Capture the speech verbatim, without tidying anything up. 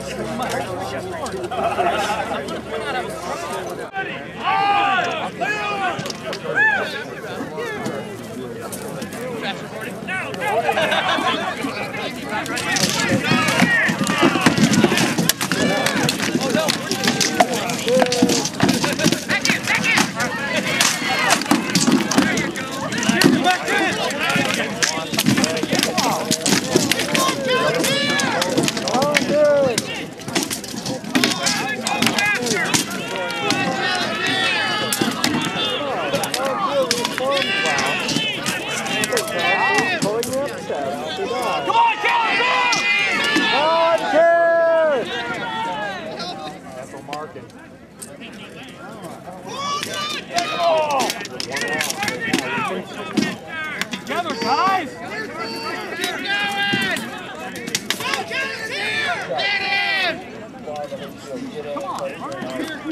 Together, guys! Keep going! Focus here! Get in! Come on, hurry here.